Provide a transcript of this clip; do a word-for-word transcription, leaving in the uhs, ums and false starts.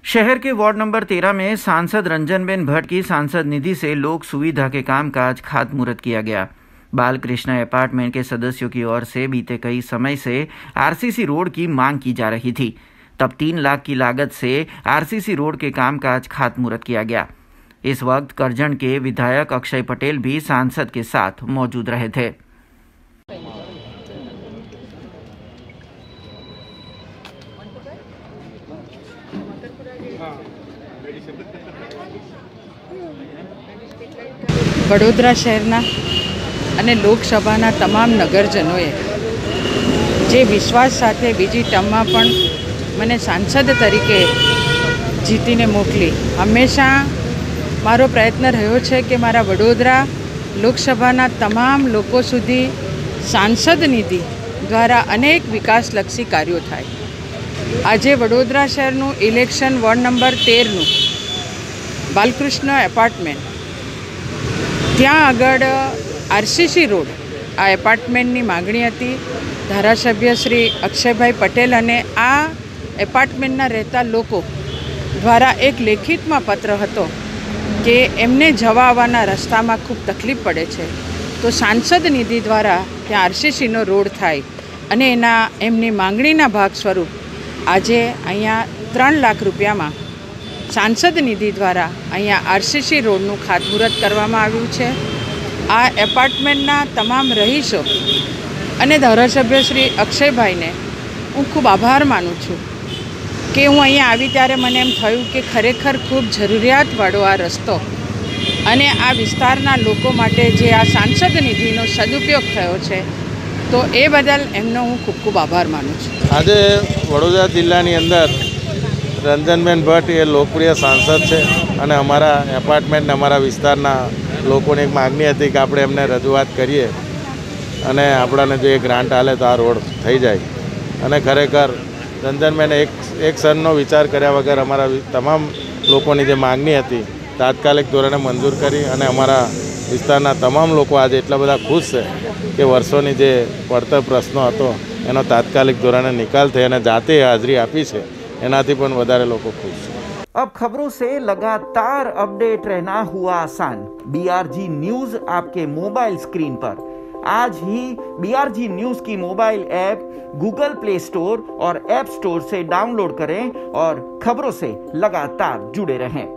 शहर के ward number तेरह में सांसद रंजनबेन भट्ट की सांसद निधि से लोक सुविधा के कामकाज खातमुहूर्त किया गया। बालकृष्ण अपार्टमेंट के सदस्यों की ओर से बीते कई समय से आरसीसी रोड की मांग की जा रही थी। तब तीन लाख की लागत से आरसीसी रोड के कामकाज खातमुहूर्त किया गया। इस वक्त करजन के विधायक अक्षय पटेल भी सांसद के साथ मौजूद रहे थे। વડોદરા શહેરના અને લોકસભાના તમામ નગરજનોએ જે વિશ્વાસ સાથે બીજી ટર્મમાં પણ મને સાંસદ તરીકે જીતીને મોકલી, હંમેશા મારો પ્રયત્ન રહ્યો છે કે મારા વડોદરા લોકસભાના તમામ લોકો સુધી સાંસદ નિધિ દ્વારા અનેક વિકાસલક્ષી કાર્યો થાય। આજે વડોદરા શહેરનું ઇલેક્શન વોર્ડ નંબર તેરનું બાલકૃષ્ણ એપાર્ટમેન્ટ, ત્યાં આગળ આરસીસી રોડ આ એપાર્ટમેન્ટની માગણી હતી। ધારાસભ્ય શ્રી અક્ષયભાઈ પટેલ અને આ એપાર્ટમેન્ટના રહેતા લોકો દ્વારા એક લેખિતમાં પત્ર હતો કે એમને જવા આવવાના રસ્તામાં ખૂબ તકલીફ પડે છે, તો સાંસદ નિધિ દ્વારા ત્યાં આરસીસીનો રોડ થાય અને એના એમની માગણીના ભાગ સ્વરૂપ આજે અહીંયા ત્રણ લાખ રૂપિયામાં सांसद निधि द्वारा अहींया आरसीसी रोडनु खातमुहूर्त करवामां आव्युं छे। आ एपार्टमेंटना तमाम रहीशो अने धारासभ्य श्री अक्षयभाई ने हूँ खूब आभार मानु छूं कि हूँ अहींया आवी त्यारे मने एम थयुं कि खरेखर खूब जरूरियातवाळो आ रस्तो अने आ विस्तारना लोको माटे जे आ सांसद निधिनो सदुपयोग थयो छे, तो ए बदल एमनो हूँ खूब खूब आभार मानु छूं। आज वडोदरा जिल्लानी अंदर रंजनबेन भट्ट ये लोकप्रिय सांसद है और अमरा एपार्टमेंट अमरा विस्तारना लोगों एक मागणी थी कि आपणे एमने रजूआत करिए और आपणे जो ग्रांट आले तो आ रोड थई जाए। और खरेखर रंजनबेन एक एक क्षणनो विचार कर्या वगर अमरा तमाम लोगों की मागणी थी तात्कालिक धोरणे मंजूर करी और अमरा विस्तारना तमाम लोग आज एटला बधा खुश है कि वर्षोनी जे पड़तर प्रश्नों हतो एनो तात्कालिक धोरणे निकाल थई अने जाते हाजरी आपी छे, एनाथी पण वधारे लोको खुश है। अब खबरों से लगातार अपडेट रहना हुआ आसान। बीआरजी न्यूज आपके मोबाइल स्क्रीन पर। आज ही बीआरजी न्यूज की mobile app Google Play Store और ऐप स्टोर से डाउनलोड करें और खबरों से लगातार जुड़े रहें।